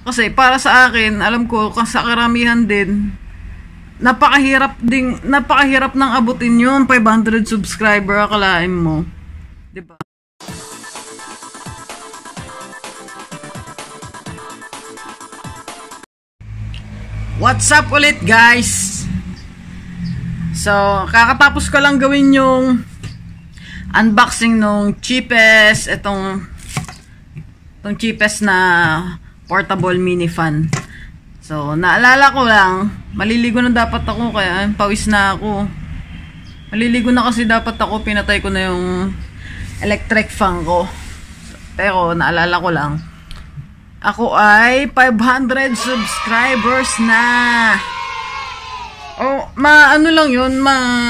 Kasi para sa akin, alam ko sa karamihan din, napakahirap ng abutin yun, 500 subscriber, akalain mo. Diba? What's up ulit, guys? So, kakatapos ko lang gawin yung unboxing nung cheapest, itong cheapest na portable mini fan. So, naalala ko lang, maliligo na dapat ako, kaya pawis na ako. Maliligo na kasi dapat ako, pinatay ko na yung electric fan ko. Pero, naalala ko lang, ako ay 500 subscribers na. Oh, ano lang yun,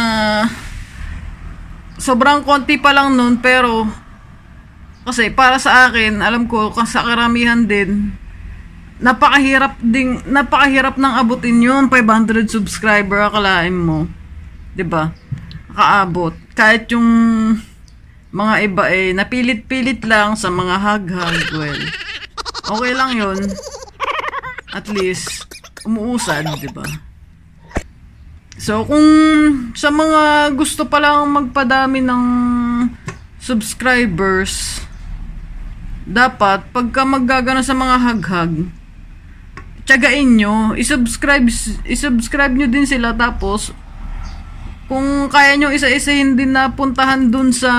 sobrang konti pa lang nun, pero kasi para sa akin, alam ko sa karamihan din, napakahirap ng abutin yun, 500 subscriber, akalain mo. 'Di ba? Nakaabot. Kahit yung mga iba napilit-pilit lang sa mga hag-hag, well, okay lang yun. At least, umuusad, 'di ba? So, kung sa mga gusto pa lang magpadami ng subscribers, dapat, pagka maggagana sa mga hag-hag, tiyagain nyo, isubscribe nyo din sila, tapos, kung kaya nyo isa-isahin din na puntahan dun sa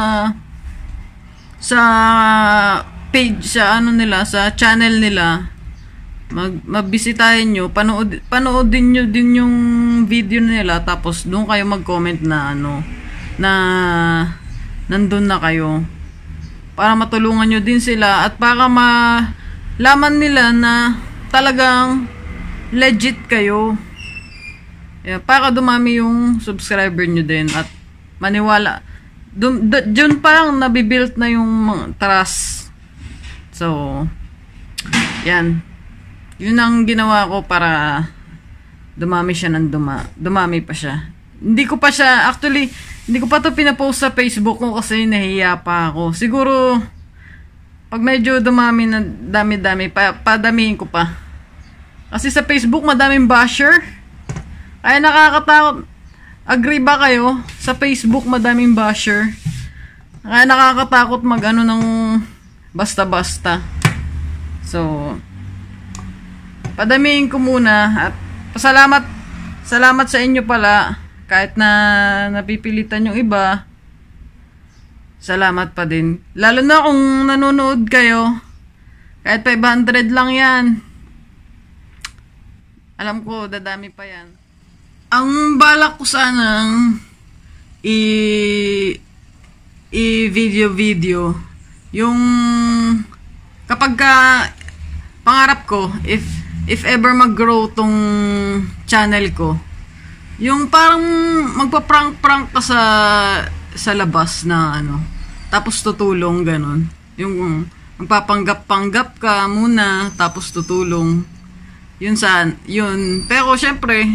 page, sa nila, sa channel nila, magbisitahin nyo, panoodin nyo din yung video nila, tapos doon kayo mag-comment na na nandun na kayo, para matulungan nyo din sila at para malaman nila na talagang legit kayo. Yeah, para dumami yung subscriber nyo din at maniwala. Dun parang nabibuild na yung trust. So, yan. Yun ang ginawa ko para dumami siya ng dumami pa siya. Hindi ko pa to pinapost sa Facebook ko kasi nahiya pa ako. Siguro, pag medyo dumami na dami-dami, padamihin ko pa. Kasi sa Facebook, madaming basher. Kaya nakakatakot. Agree ba kayo? Sa Facebook, madaming basher. Kaya nakakatakot mag-ano ng basta-basta. So, padamihin ko muna. At salamat sa inyo pala. Kahit na napipilitan yung iba, salamat pa din. Lalo na kung nanonood kayo, kahit 500 lang yan. Alam ko, dadami pa yan. Ang balak ko sanang i-video, yung kapag pangarap ko, if ever mag-grow tong channel ko, yung parang magpa-prank ka sa labas na tapos tutulong, ganun. Yung magpapanggap-panggap ka muna, tapos tutulong. Yun. Pero syempre,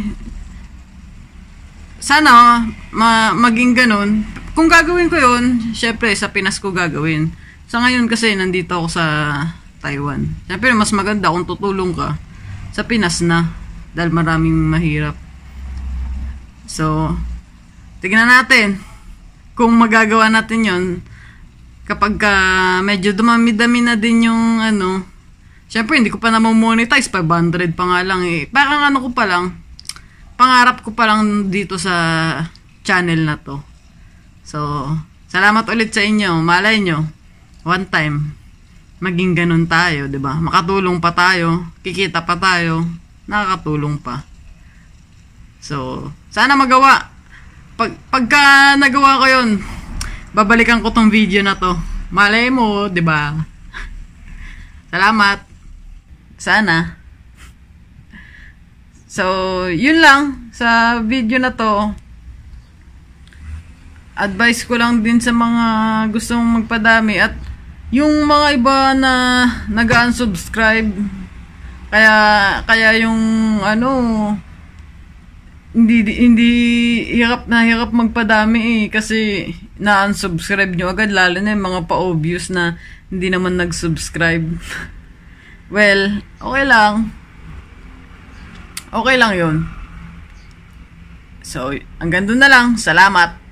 sana maging ganun. Kung gagawin ko yun, syempre sa Pinas ko gagawin. Sa ngayon kasi nandito ako sa Taiwan. Syempre mas maganda kung tutulong ka sa Pinas na, dahil maraming mahirap. So, tignan natin kung magagawa natin yon kapag medyo dumami-dami na din yung syempre hindi ko pa na-monetize, 500 pa nga lang parang ko pa lang, pangarap ko pa lang dito sa channel na to. So, salamat ulit sa inyo. Malay nyo, one time maging ganun tayo, 'di ba? Makatulong pa tayo, kikita pa tayo, nakakatulong pa. So, sana magawa. Pagka nagawa ko yun, babalikan ko tong video na to. Malay mo, 'di ba? Salamat. Sana. So, yun lang sa video na to. Advice ko lang din sa mga gustong magpadami at yung mga iba na nag-unsubscribe. Kaya yung hindi hirap magpadami kasi na-unsubscribe nyo agad, lalo na yung mga pa-obvious na hindi naman nag-subscribe. Well, okay lang. Okay lang yun. So, hanggang doon na lang. Salamat.